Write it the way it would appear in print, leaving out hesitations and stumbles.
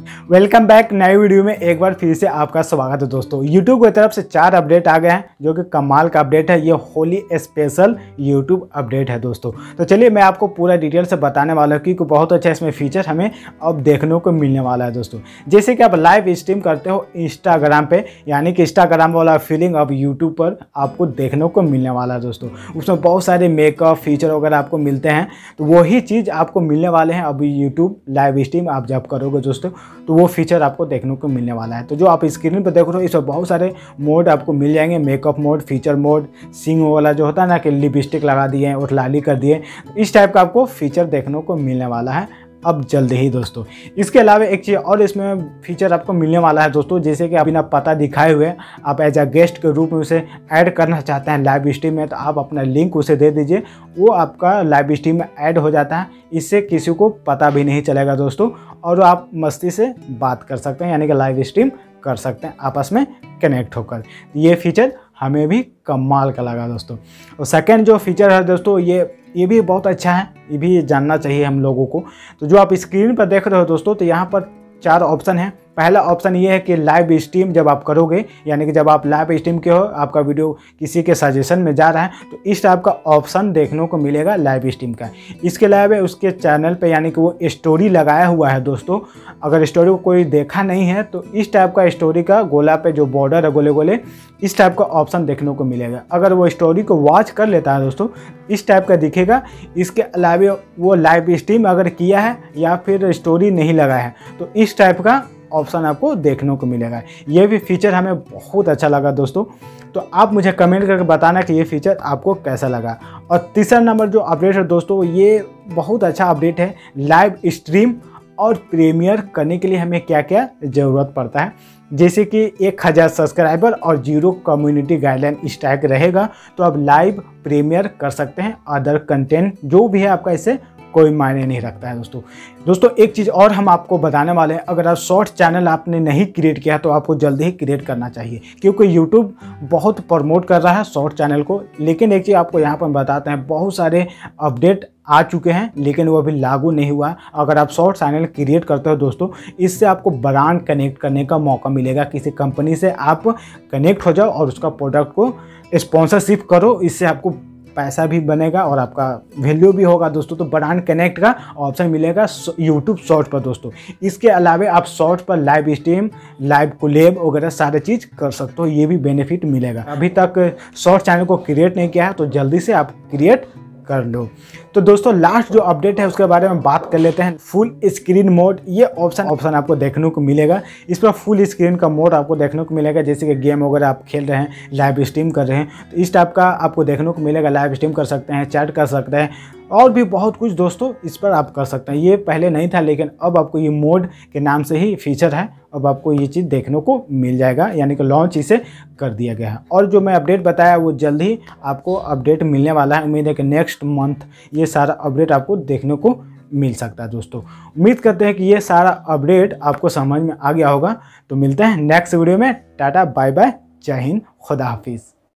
Welcome back. नई video में एक बार फिर से आपका स्वागत है दोस्तों। YouTube की तरफ से 4 अपडेट आ गए हैं जो कि कमाल का अपडेट है। ये होली स्पेशल YouTube अपडेट है दोस्तों। तो चलिए मैं आपको पूरा डिटेल से बताने वाला हूँ क्योंकि बहुत अच्छा इसमें फीचर हमें अब देखने को मिलने वाला है दोस्तों। जैसे कि आप लाइव स्ट्रीम करते हो इंस्टाग्राम पे, यानी कि इंस्टाग्राम वाला फीलिंग अब YouTube पर आपको देखने को मिलने वाला है दोस्तों। उसमें बहुत सारे मेकअप फीचर वगैरह आपको मिलते हैं, तो वही चीज़ आपको मिलने वाले हैं अभी YouTube लाइव स्ट्रीम आप जब करोगे दोस्तों, तो वो फीचर आपको देखने को मिलने वाला है। तो जो आप स्क्रीन पर देख रहे हो इसमें बहुत सारे मोड आपको मिल जाएंगे। Makeup mode, feature mode, sing वाला जो होता है ना कि लिपस्टिक लगा दिए और लाली कर दिए, इस टाइप का आपको फीचर देखने को मिलने वाला है अब जल्द ही दोस्तों। इसके अलावा एक चीज़ और इसमें फीचर आपको मिलने वाला है दोस्तों, जैसे कि आप बिना पता दिखाए हुए आप एज अ गेस्ट के रूप में उसे ऐड करना चाहते हैं लाइव स्ट्रीम में, तो आप अपना लिंक उसे दे दीजिए, वो आपका लाइव स्ट्रीम में ऐड हो जाता है। इससे किसी को पता भी नहीं चलेगा दोस्तों, और आप मस्ती से बात कर सकते हैं, यानी कि लाइव स्ट्रीम कर सकते हैं आपस में कनेक्ट होकर। ये फीचर हमें भी कमाल का लगा दोस्तों। और सेकंड जो फीचर है दोस्तों, ये भी बहुत अच्छा है, ये भी जानना चाहिए हम लोगों को। तो जो आप स्क्रीन पर देख रहे हो दोस्तों, तो यहाँ पर 4 ऑप्शन है। पहला ऑप्शन ये है कि लाइव स्ट्रीम जब आप करोगे, यानी कि जब आप लाइव स्ट्रीम के हो, आपका वीडियो किसी के सजेशन में जा रहा है, तो इस टाइप का ऑप्शन देखने को मिलेगा लाइव स्ट्रीम का। इसके अलावा उसके चैनल पे यानी कि वो स्टोरी लगाया हुआ है दोस्तों। अगर स्टोरी को कोई देखा नहीं है तो इस टाइप का स्टोरी का गोला पे जो बॉर्डर है गोले गोले, इस टाइप का ऑप्शन देखने को मिलेगा। अगर वो स्टोरी को वॉच कर लेता है दोस्तों, इस टाइप का दिखेगा। इसके अलावा वो लाइव स्ट्रीम अगर किया है या फिर स्टोरी नहीं लगाया है, तो इस टाइप का ऑप्शन आपको देखने को मिलेगा। ये भी फीचर हमें बहुत अच्छा लगा दोस्तों। तो आप मुझे कमेंट करके बताना कि ये फीचर आपको कैसा लगा। और तीसरा नंबर जो अपडेट है दोस्तों, ये बहुत अच्छा अपडेट है। लाइव स्ट्रीम और प्रीमियर करने के लिए हमें क्या क्या ज़रूरत पड़ता है, जैसे कि 1000 सब्सक्राइबर और 0 कम्युनिटी गाइडलाइन स्ट्राइक रहेगा, तो आप लाइव प्रीमियर कर सकते हैं। अदर कंटेंट जो भी है आपका इससे कोई मायने नहीं रखता है दोस्तों। एक चीज़ और हम आपको बताने वाले हैं, अगर आप शॉर्ट चैनल आपने नहीं क्रिएट किया तो आपको जल्दी ही क्रिएट करना चाहिए, क्योंकि यूट्यूब बहुत प्रमोट कर रहा है शॉर्ट चैनल को। लेकिन एक चीज़ आपको यहाँ पर बताते हैं, बहुत सारे अपडेट आ चुके हैं लेकिन वो अभी लागू नहीं हुआ। अगर आप शॉर्ट चैनल क्रिएट करते हो दोस्तों, इससे आपको ब्रांड कनेक्ट करने का मौका मिलेगा। किसी कंपनी से आप कनेक्ट हो जाओ और उसका प्रोडक्ट को स्पॉन्सरशिप करो, इससे आपको पैसा भी बनेगा और आपका वैल्यू भी होगा दोस्तों। तो ब्रांड कनेक्ट का ऑप्शन मिलेगा यूट्यूब शॉर्ट पर दोस्तों। इसके अलावा आप शॉर्ट पर लाइव स्ट्रीम, लाइव कोलैब वगैरह सारे चीज़ कर सकते हो, ये भी बेनिफिट मिलेगा। अभी तक शॉर्ट चैनल को क्रिएट नहीं किया है तो जल्दी से आप क्रिएट कर लो। तो दोस्तों लास्ट जो अपडेट है उसके बारे में बात कर लेते हैं। फुल स्क्रीन मोड, ये ऑप्शन आपको देखने को मिलेगा। इस पर फुल स्क्रीन का मोड आपको देखने को मिलेगा, जैसे कि गेम वगैरह आप खेल रहे हैं, लाइव स्ट्रीम कर रहे हैं, तो इस टाइप का आपको देखने को मिलेगा। लाइव स्ट्रीम कर सकते हैं, चैट कर सकते हैं और भी बहुत कुछ दोस्तों इस पर आप कर सकते हैं। ये पहले नहीं था लेकिन अब आपको ये मोड के नाम से ही फीचर है, अब आपको ये चीज़ देखने को मिल जाएगा, यानी कि लॉन्च इसे कर दिया गया है। और जो मैं अपडेट बताया वो जल्द ही आपको अपडेट मिलने वाला है। उम्मीद है कि नेक्स्ट मंथ ये सारा अपडेट आपको देखने को मिल सकता है दोस्तों। उम्मीद करते हैं कि ये सारा अपडेट आपको समझ में आ गया होगा। तो मिलते हैं नेक्स्ट वीडियो में। टाटा बाय बाय, जय हिंद, खुदा हाफिज़।